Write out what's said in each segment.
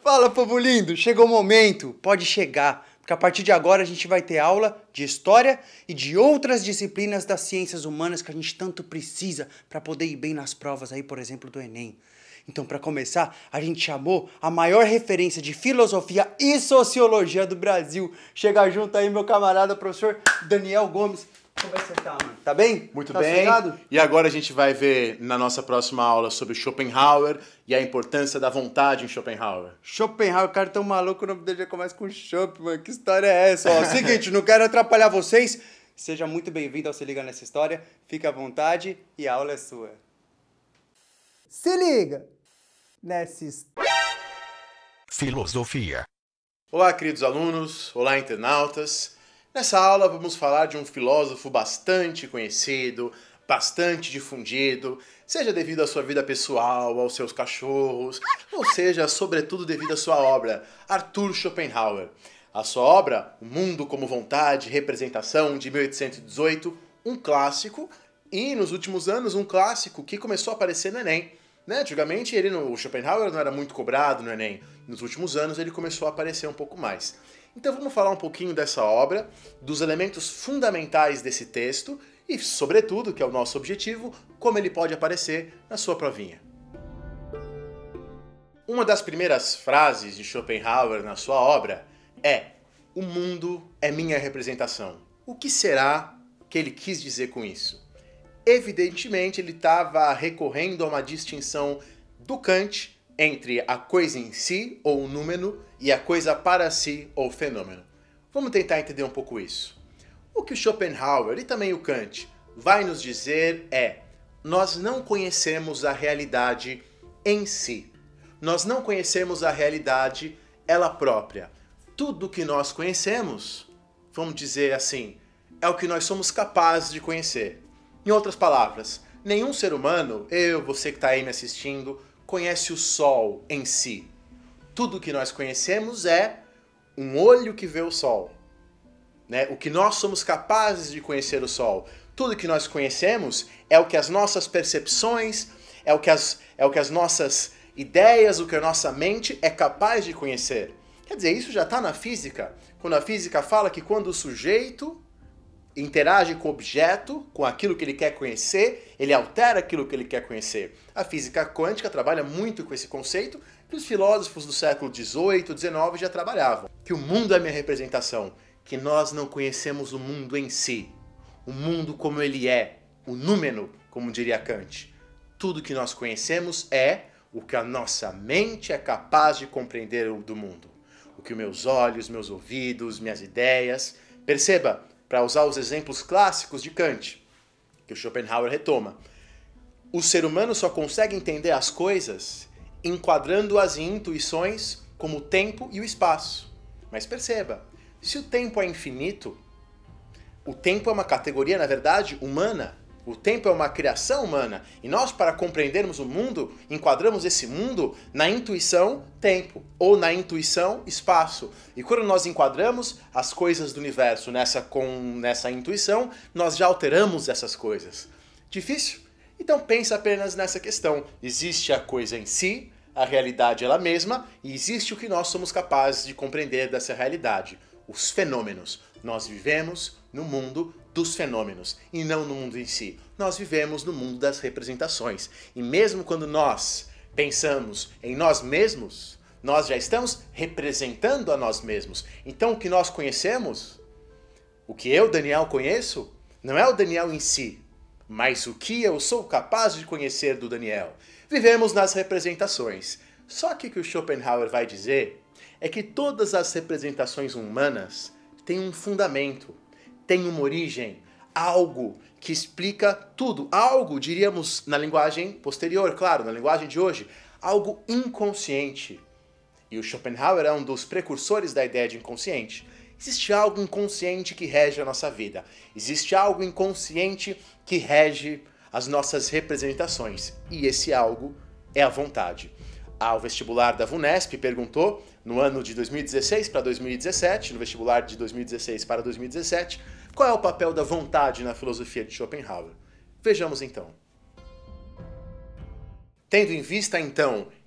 Fala, povo lindo! Chegou o momento, pode chegar, porque a partir de agora a gente vai ter aula de história e de outras disciplinas das ciências humanas que a gente tanto precisa para poder ir bem nas provas aí, por exemplo, do Enem. Então, para começar, a gente chamou a maior referência de filosofia e sociologia do Brasil. Chega junto aí, meu camarada, professor Daniel Gomes. Como é que você tá, mano? Tá bem? Muito tá bem. Sossegado? E agora a gente vai ver na nossa próxima aula sobre Schopenhauer e a importância da vontade em Schopenhauer. Schopenhauer, o cara tão maluco, o nome dele já começa com Schopen, mano. Que história é essa? Ó, seguinte, não quero atrapalhar vocês. Seja muito bem-vindo ao Se Liga Nessa História. Fique à vontade e a aula é sua. Se liga nessa história. Filosofia. Olá, queridos alunos. Olá, internautas. Nessa aula vamos falar de um filósofo bastante conhecido, bastante difundido, seja devido à sua vida pessoal, aos seus cachorros, ou seja, sobretudo devido à sua obra, Arthur Schopenhauer. A sua obra, O Mundo como Vontade e Representação, de 1818, um clássico, e nos últimos anos um clássico que começou a aparecer no Enem. Antigamente o Schopenhauer não era muito cobrado no Enem, nos últimos anos ele começou a aparecer um pouco mais. Então vamos falar um pouquinho dessa obra, dos elementos fundamentais desse texto e, sobretudo, que é o nosso objetivo, como ele pode aparecer na sua provinha. Uma das primeiras frases de Schopenhauer na sua obra é: "O mundo é minha representação". O que será que ele quis dizer com isso? Evidentemente, ele estava recorrendo a uma distinção do Kant entre a coisa em si, ou númeno, e a coisa para si, ou fenômeno. Vamos tentar entender um pouco isso. O que o Schopenhauer e também o Kant vai nos dizer é: nós não conhecemos a realidade em si. Nós não conhecemos a realidade ela própria. Tudo que nós conhecemos, vamos dizer assim, é o que nós somos capazes de conhecer. Em outras palavras, nenhum ser humano, você que está aí me assistindo, conhece o sol em si. Tudo que nós conhecemos é um olho que vê o sol. O que nós somos capazes de conhecer o sol. Tudo que nós conhecemos é o que as nossas percepções, é o que as nossas ideias, o que a nossa mente é capaz de conhecer. Quer dizer, isso já está na física. Quando a física fala que quando o sujeito interage com o objeto, com aquilo que ele quer conhecer, ele altera aquilo que ele quer conhecer. A física quântica trabalha muito com esse conceito que os filósofos do século XVIII, XIX já trabalhavam. Que o mundo é minha representação, que nós não conhecemos o mundo em si. O mundo como ele é, o númeno, como diria Kant. Tudo que nós conhecemos é o que a nossa mente é capaz de compreender do mundo. O que meus olhos, meus ouvidos, minhas ideias... Perceba, para usar os exemplos clássicos de Kant, que o Schopenhauer retoma, o ser humano só consegue entender as coisas enquadrando-as em intuições como o tempo e o espaço. Mas perceba, se o tempo é infinito, o tempo é uma categoria, na verdade, humana. O tempo é uma criação humana. E nós, para compreendermos o mundo, enquadramos esse mundo na intuição tempo, ou na intuição espaço. E quando nós enquadramos as coisas do universo nessa intuição, nós já alteramos essas coisas. Difícil? Então pensa apenas nessa questão. Existe a coisa em si, a realidade ela mesma, e existe o que nós somos capazes de compreender dessa realidade. Os fenômenos. Nós vivemos no mundo dos fenômenos e não no mundo em si. Nós vivemos no mundo das representações. E mesmo quando nós pensamos em nós mesmos, nós já estamos representando a nós mesmos. Então o que nós conhecemos, o que eu, Daniel, conheço, não é o Daniel em si, mas o que eu sou capaz de conhecer do Daniel. Vivemos nas representações. Só que o que o Schopenhauer vai dizer é que todas as representações humanas têm um fundamento, têm uma origem, algo que explica tudo. Algo, diríamos na linguagem posterior, claro, na linguagem de hoje, algo inconsciente. E o Schopenhauer é um dos precursores da ideia de inconsciente. Existe algo inconsciente que rege a nossa vida. Existe algo inconsciente que rege as nossas representações. E esse algo é a vontade. Ao vestibular da VUNESP perguntou, no ano de 2016 para 2017, no vestibular de 2016 para 2017, qual é o papel da vontade na filosofia de Schopenhauer. Vejamos então. Tendo em vista então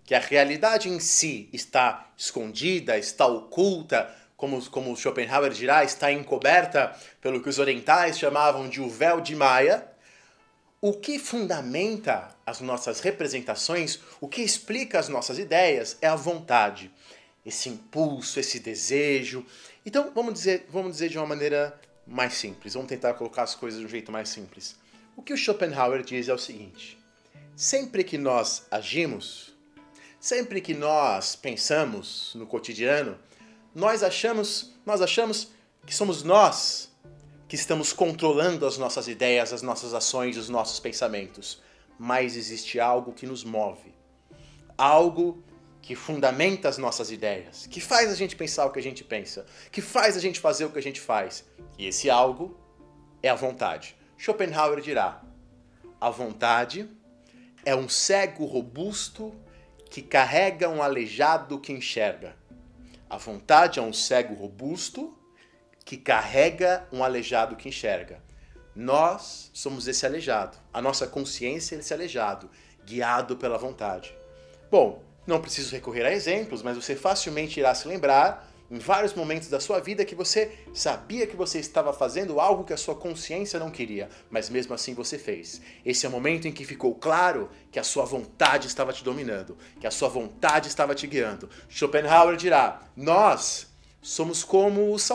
que a realidade em si está escondida, está oculta, como Schopenhauer dirá, está encoberta pelo que os orientais chamavam de o véu de Maia, o que fundamenta as nossas representações, o que explica as nossas ideias é a vontade, esse impulso, esse desejo. Então, vamos dizer de uma maneira mais simples, vamos tentar colocar as coisas de um jeito mais simples. O que o Schopenhauer diz é o seguinte: sempre que nós agimos, sempre que nós pensamos no cotidiano, nós achamos que somos nós que estamos controlando as nossas ideias, as nossas ações, os nossos pensamentos. Mas existe algo que nos move, algo que fundamenta as nossas ideias, que faz a gente pensar o que a gente pensa, que faz a gente fazer o que a gente faz. E esse algo é a vontade. Schopenhauer dirá: a vontade é um cego robusto que carrega um aleijado que enxerga. A vontade é um cego robusto que carrega um aleijado que enxerga. Nós somos esse aleijado. A nossa consciência é esse aleijado, guiado pela vontade. Bom, não preciso recorrer a exemplos, mas você facilmente irá se lembrar, em vários momentos da sua vida, que você sabia que você estava fazendo algo que a sua consciência não queria, mas mesmo assim você fez. Esse é o momento em que ficou claro que a sua vontade estava te dominando, que a sua vontade estava te guiando. Schopenhauer dirá: nós somos como o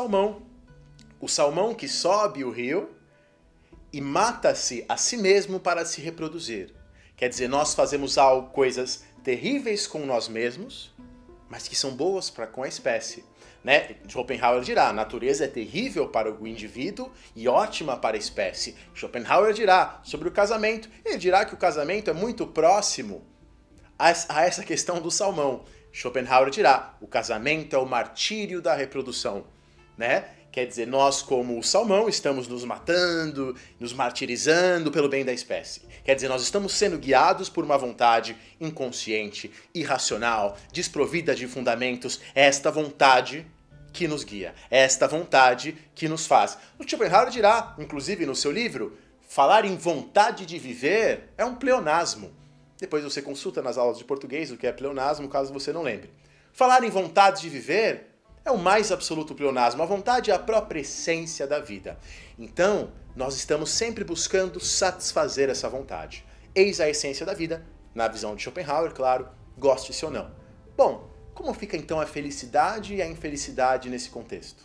salmão que sobe o rio e mata-se a si mesmo para se reproduzir. Quer dizer, nós fazemos coisas terríveis com nós mesmos, mas que são boas com a espécie. Né? Schopenhauer dirá: a natureza é terrível para o indivíduo e ótima para a espécie. Schopenhauer dirá sobre o casamento, ele dirá que o casamento é muito próximo a essa questão do salmão. Schopenhauer dirá: o casamento é o martírio da reprodução. Né? Quer dizer, nós, como o salmão, estamos nos matando, nos martirizando pelo bem da espécie. Quer dizer, nós estamos sendo guiados por uma vontade inconsciente, irracional, desprovida de fundamentos. É esta vontade que nos guia, é esta vontade que nos faz. O Schopenhauer dirá, inclusive no seu livro, falar em vontade de viver é um pleonasmo. Depois você consulta nas aulas de português o que é pleonasmo, caso você não lembre. Falar em vontade de viver é o mais absoluto pleonasmo. A vontade é a própria essência da vida. Então, nós estamos sempre buscando satisfazer essa vontade. Eis a essência da vida, na visão de Schopenhauer, claro, goste-se ou não. Bom, como fica então a felicidade e a infelicidade nesse contexto?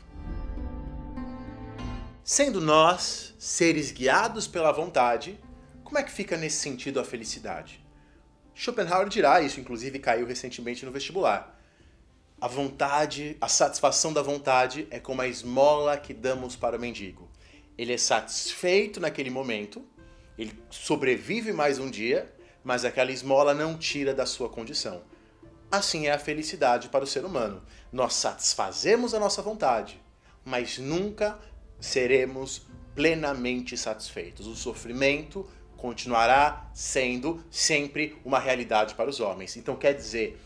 Sendo nós seres guiados pela vontade, como é que fica nesse sentido a felicidade? Schopenhauer dirá, isso inclusive caiu recentemente no vestibular: a vontade, a satisfação da vontade é como a esmola que damos para o mendigo. Ele é satisfeito naquele momento, ele sobrevive mais um dia, mas aquela esmola não tira da sua condição. Assim é a felicidade para o ser humano. Nós satisfazemos a nossa vontade, mas nunca seremos plenamente satisfeitos. O sofrimento continuará sendo sempre uma realidade para os homens. Então quer dizer,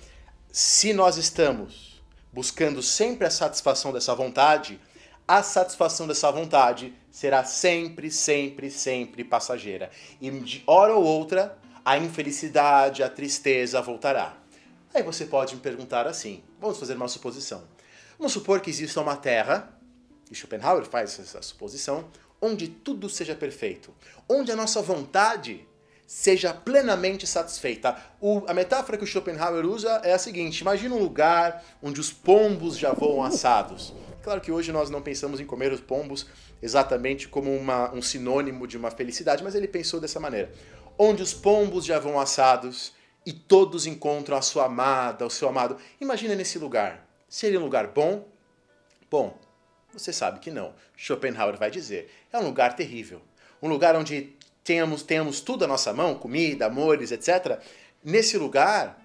se nós estamos buscando sempre a satisfação dessa vontade, a satisfação dessa vontade será sempre, sempre, sempre passageira. E de hora ou outra, a infelicidade, a tristeza voltará. Aí você pode me perguntar assim, vamos fazer uma suposição. Vamos supor que exista uma terra, e Schopenhauer faz essa suposição, onde tudo seja perfeito, onde a nossa vontade seja plenamente satisfeita. A metáfora que o Schopenhauer usa é a seguinte: imagina um lugar onde os pombos já voam assados. Claro que hoje nós não pensamos em comer os pombos exatamente como um sinônimo de uma felicidade, mas ele pensou dessa maneira. Onde os pombos já vão assados e todos encontram a sua amada, o seu amado. Imagina nesse lugar. Seria um lugar bom? Bom, você sabe que não. Schopenhauer vai dizer, é um lugar terrível. Um lugar onde tenhamos tudo à nossa mão, comida, amores, etc. Nesse lugar,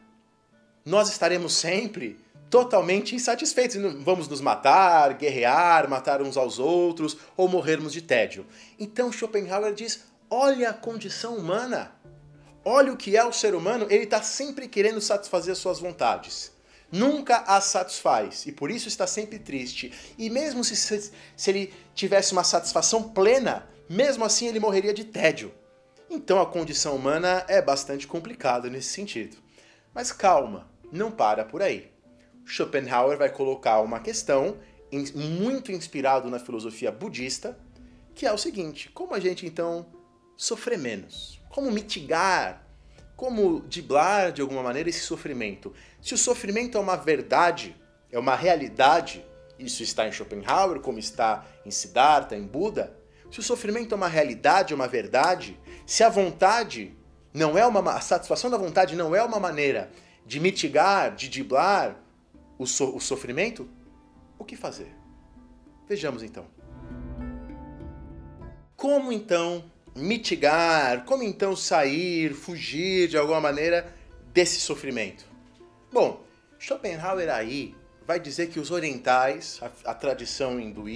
nós estaremos sempre totalmente insatisfeitos. Vamos nos matar, guerrear, matar uns aos outros ou morrermos de tédio. Então Schopenhauer diz, olha a condição humana. Olha o que é o ser humano, ele está sempre querendo satisfazer as suas vontades. Nunca as satisfaz e por isso está sempre triste. E mesmo se ele tivesse uma satisfação plena, mesmo assim ele morreria de tédio. Então a condição humana é bastante complicada nesse sentido. Mas calma, não para por aí. Schopenhauer vai colocar uma questão muito inspirado na filosofia budista, que é o seguinte: como a gente então sofrer menos? Como mitigar? Como driblar de alguma maneira esse sofrimento? Se o sofrimento é uma verdade, é uma realidade, isso está em Schopenhauer, como está em Siddhartha, em Buda. Se o sofrimento é uma realidade, é uma verdade, se a vontade não é a satisfação da vontade não é uma maneira de mitigar, de driblar o sofrimento, o que fazer? Vejamos então. Como então mitigar, como então sair, fugir de alguma maneira desse sofrimento? Bom, Schopenhauer aí vai dizer que os orientais, a tradição hindu,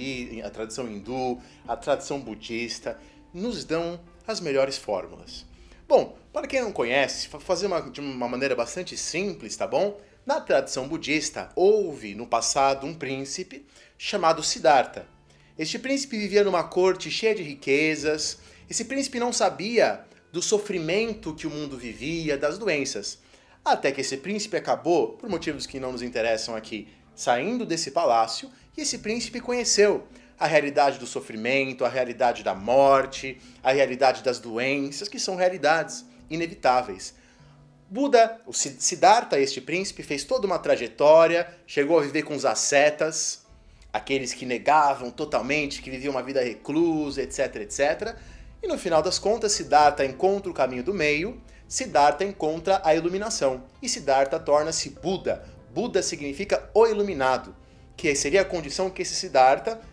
a tradição budista, nos dão as melhores fórmulas. Bom, para quem não conhece, vou fazer de uma maneira bastante simples, tá bom? Na tradição budista, houve no passado um príncipe chamado Siddhartha. Este príncipe vivia numa corte cheia de riquezas. Esse príncipe não sabia do sofrimento que o mundo vivia, das doenças. Até que esse príncipe acabou, por motivos que não nos interessam aqui, saindo desse palácio, e esse príncipe conheceu a realidade do sofrimento, a realidade da morte, a realidade das doenças, que são realidades inevitáveis. Buda, o Siddhartha, este príncipe, fez toda uma trajetória, chegou a viver com os ascetas, aqueles que negavam totalmente, que viviam uma vida reclusa, etc, etc. E no final das contas, Siddhartha encontra o caminho do meio, Siddhartha encontra a iluminação, e Siddhartha torna-se Buda. Buda significa o iluminado, que seria a condição que esse Siddhartha,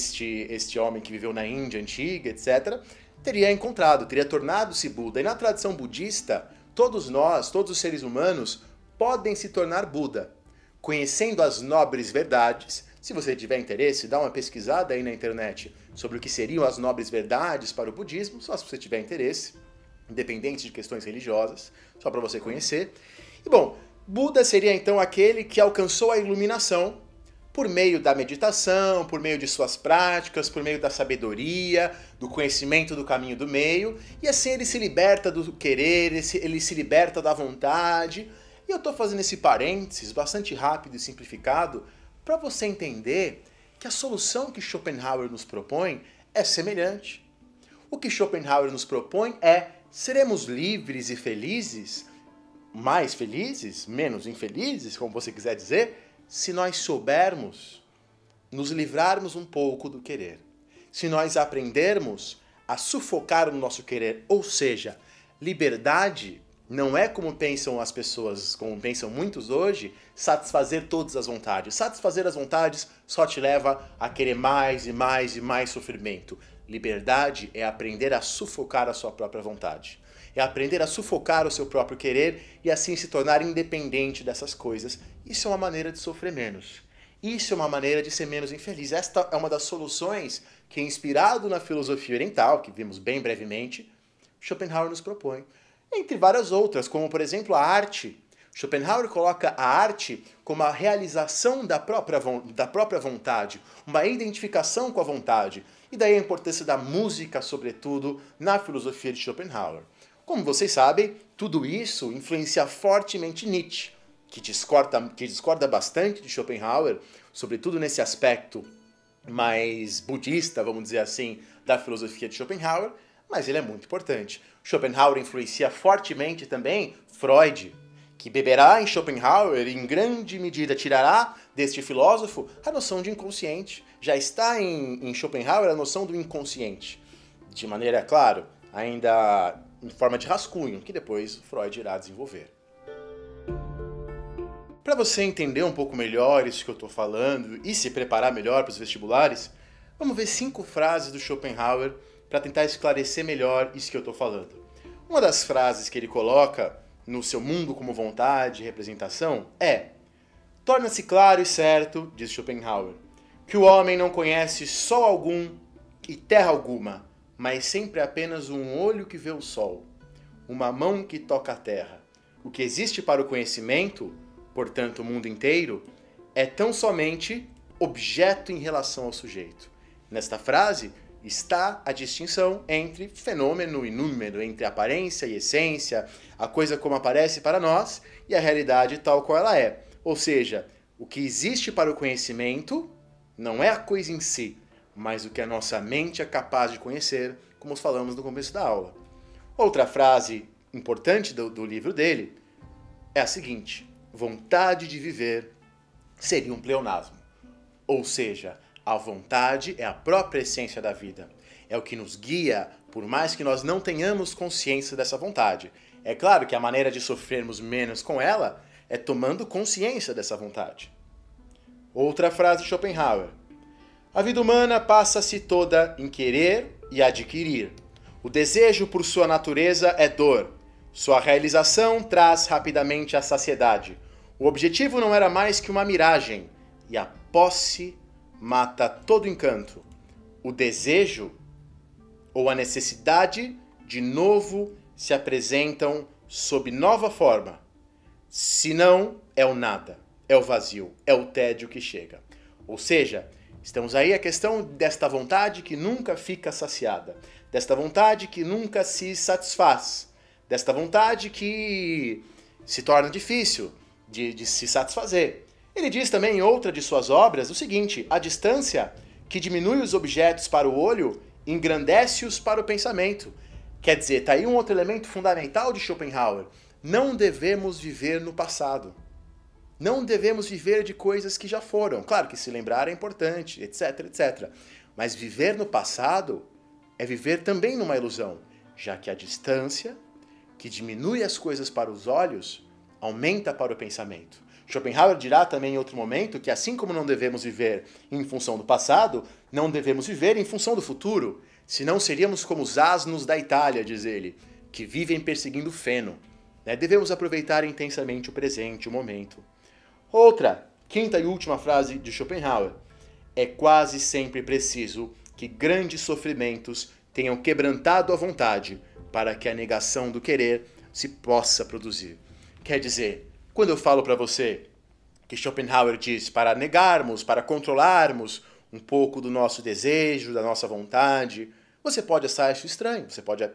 este homem que viveu na Índia antiga, etc., teria encontrado, teria tornado-se Buda. E na tradição budista, todos nós, todos os seres humanos, podem se tornar Buda, conhecendo as nobres verdades. Se você tiver interesse, dá uma pesquisada aí na internet sobre o que seriam as nobres verdades para o budismo, só se você tiver interesse, independente de questões religiosas, só para você conhecer. E bom, Buda seria então aquele que alcançou a iluminação por meio da meditação, por meio de suas práticas, por meio da sabedoria, do conhecimento do caminho do meio, e assim ele se liberta do querer, ele se liberta da vontade. E eu estou fazendo esse parênteses bastante rápido e simplificado para você entender que a solução que Schopenhauer nos propõe é semelhante. O que Schopenhauer nos propõe é: seremos livres e felizes, mais felizes, menos infelizes, como você quiser dizer, se nós soubermos nos livrarmos um pouco do querer. Se nós aprendermos a sufocar o nosso querer, ou seja, liberdade não é como pensam as pessoas, como pensam muitos hoje, satisfazer todas as vontades. Satisfazer as vontades só te leva a querer mais e mais e mais sofrimento. Liberdade é aprender a sufocar a sua própria vontade. É aprender a sufocar o seu próprio querer e assim se tornar independente dessas coisas. Isso é uma maneira de sofrer menos. Isso é uma maneira de ser menos infeliz. Esta é uma das soluções que, inspirado na filosofia oriental, que vimos bem brevemente, Schopenhauer nos propõe. Entre várias outras, como por exemplo a arte. Schopenhauer coloca a arte como a realização da própria vontade, uma identificação com a vontade. E daí a importância da música, sobretudo, na filosofia de Schopenhauer. Como vocês sabem, tudo isso influencia fortemente Nietzsche, que discorda bastante de Schopenhauer, sobretudo nesse aspecto mais budista, vamos dizer assim, da filosofia de Schopenhauer, mas ele é muito importante. Schopenhauer influencia fortemente também Freud, que beberá em Schopenhauer e em grande medida tirará deste filósofo a noção de inconsciente. Já está em Schopenhauer a noção do inconsciente, de maneira, claro, ainda em forma de rascunho, que depois Freud irá desenvolver. Para você entender um pouco melhor isso que eu estou falando e se preparar melhor para os vestibulares, vamos ver 5 frases do Schopenhauer para tentar esclarecer melhor isso que eu estou falando. Uma das frases que ele coloca no seu Mundo como Vontade e Representação é: torna-se claro e certo, diz Schopenhauer, que o homem não conhece sol algum e terra alguma, mas sempre apenas um olho que vê o sol, uma mão que toca a terra. O que existe para o conhecimento, portanto o mundo inteiro, é tão somente objeto em relação ao sujeito. Nesta frase está a distinção entre fenômeno e número, entre aparência e essência, a coisa como aparece para nós e a realidade tal qual ela é. Ou seja, o que existe para o conhecimento não é a coisa em si, mas o que a nossa mente é capaz de conhecer, como falamos no começo da aula. Outra frase importante do livro dele é a seguinte: vontade de viver seria um pleonasmo. Ou seja, a vontade é a própria essência da vida. É o que nos guia, por mais que nós não tenhamos consciência dessa vontade. É claro que a maneira de sofrermos menos com ela é tomando consciência dessa vontade. Outra frase de Schopenhauer: a vida humana passa-se toda em querer e adquirir. O desejo por sua natureza é dor. Sua realização traz rapidamente a saciedade. O objetivo não era mais que uma miragem, e a posse mata todo encanto. O desejo ou a necessidade de novo se apresentam sob nova forma. Se não, é o nada, é o vazio, é o tédio que chega. Ou seja, estamos aí a questão desta vontade que nunca fica saciada, desta vontade que nunca se satisfaz, desta vontade que se torna difícil de se satisfazer. Ele diz também em outra de suas obras o seguinte: a distância que diminui os objetos para o olho engrandece-os para o pensamento. Quer dizer, está aí um outro elemento fundamental de Schopenhauer. Não devemos viver no passado. Não devemos viver de coisas que já foram. Claro que se lembrar é importante, etc, etc. Mas viver no passado é viver também numa ilusão, já que a distância que diminui as coisas para os olhos aumenta para o pensamento. Schopenhauer dirá também em outro momento que, assim como não devemos viver em função do passado, não devemos viver em função do futuro, senão seríamos como os asnos da Itália, diz ele, que vivem perseguindo o feno. Devemos aproveitar intensamente o presente, o momento. Outra, quinta e última frase de Schopenhauer: é quase sempre preciso que grandes sofrimentos tenham quebrantado a vontade para que a negação do querer se possa produzir. Quer dizer, quando eu falo para você que Schopenhauer diz para negarmos, para controlarmos um pouco do nosso desejo, da nossa vontade, você pode achar isso estranho,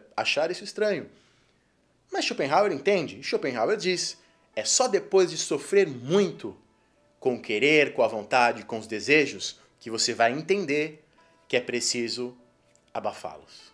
Mas Schopenhauer entende, Schopenhauer diz: é só depois de sofrer muito com o querer, com a vontade, com os desejos, que você vai entender que é preciso abafá-los.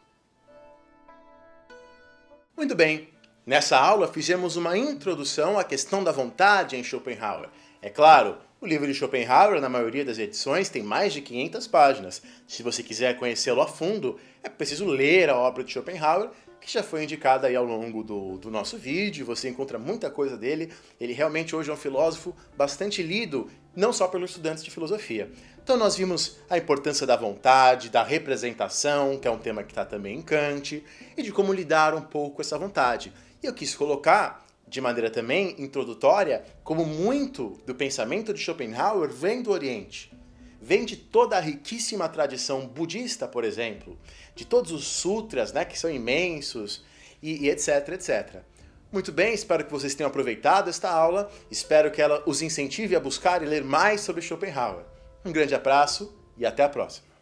Muito bem, nessa aula fizemos uma introdução à questão da vontade em Schopenhauer. É claro, o livro de Schopenhauer, na maioria das edições, tem mais de 500 páginas. Se você quiser conhecê-lo a fundo, é preciso ler a obra de Schopenhauer, que já foi indicada aí ao longo do nosso vídeo. Você encontra muita coisa dele. Ele realmente hoje é um filósofo bastante lido, não só pelos estudantes de filosofia. Então nós vimos a importância da vontade, da representação, que é um tema que está também em Kant, e de como lidar um pouco com essa vontade. E eu quis colocar, de maneira também introdutória, como muito do pensamento de Schopenhauer vem do Oriente. Vem de toda a riquíssima tradição budista, por exemplo, de todos os sutras, que são imensos, e etc, etc. Muito bem, espero que vocês tenham aproveitado esta aula, espero que ela os incentive a buscar e ler mais sobre Schopenhauer. Um grande abraço e até a próxima!